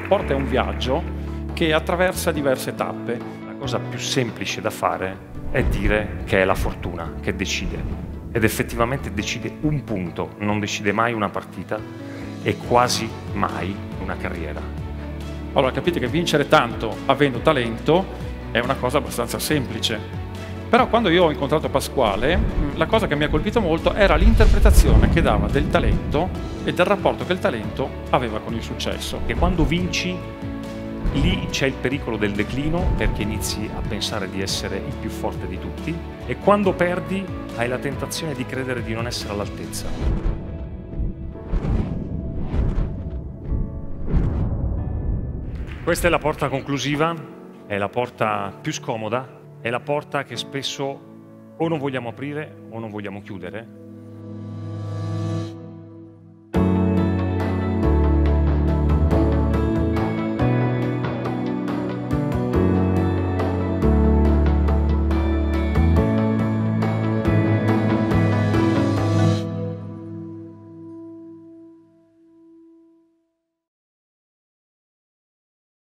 porta è un viaggio che attraversa diverse tappe. La cosa più semplice da fare è dire che è la fortuna che decide. Ed effettivamente decide un punto, non decide mai una partita e quasi mai una carriera. Allora capite che vincere tanto avendo talento è una cosa abbastanza semplice. Però quando io ho incontrato Pasquale, la cosa che mi ha colpito molto era l'interpretazione che dava del talento e del rapporto che il talento aveva con il successo. E quando vinci, lì c'è il pericolo del declino, perché inizi a pensare di essere il più forte di tutti, e quando perdi hai la tentazione di credere di non essere all'altezza. Questa è la porta conclusiva, è la porta più scomoda, è la porta che spesso o non vogliamo aprire o non vogliamo chiudere,